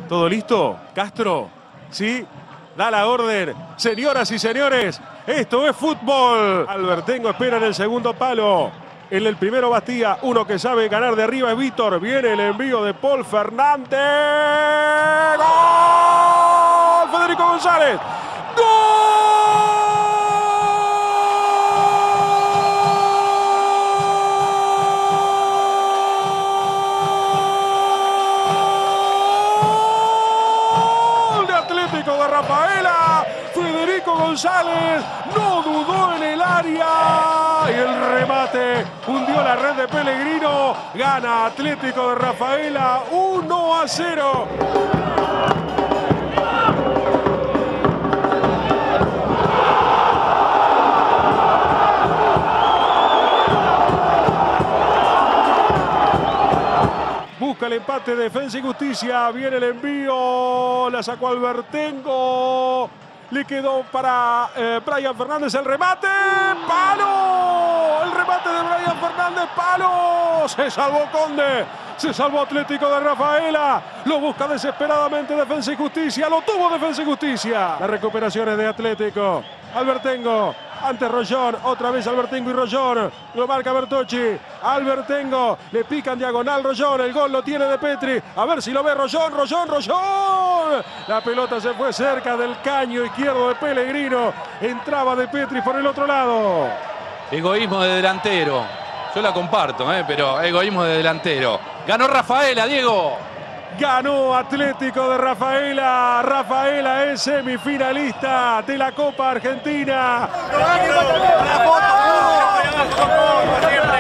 ¿Todo listo? ¿Castro? ¿Sí? Da la orden. Señoras y señores, esto es fútbol. Albertengo espera en el segundo palo. En el primero Bastía, uno que sabe ganar de arriba es Víctor. Viene el envío de Paul Fernández. ¡Gol! Federico González. ¡Gol! De Rafaela, Federico González no dudó en el área y el remate hundió la red de Pellegrino. Gana Atlético de Rafaela 1-0. Busca el empate, Defensa y Justicia. Viene el envío. La sacó Albertengo. Le quedó para Brian Fernández el remate. ¡Palo! El remate de Brian Fernández. ¡Palo! Se salvó Conde. Se salvó Atlético de Rafaela. Lo busca desesperadamente Defensa y Justicia. Lo tuvo Defensa y Justicia. Las recuperaciones de Atlético. Albertengo. Ante Rollón, otra vez Albertengo y Rollón, lo marca Bertocci, Albertengo, le pica en diagonal Rollón, el gol lo tiene de Petri, a ver si lo ve Rollón, la pelota se fue cerca del caño izquierdo de Pellegrino, entraba de Petri por el otro lado. Egoísmo de delantero, yo la comparto, pero egoísmo de delantero. Ganó Rafaela, Diego. Ganó Atlético de Rafaela. Rafaela es semifinalista de la Copa Argentina.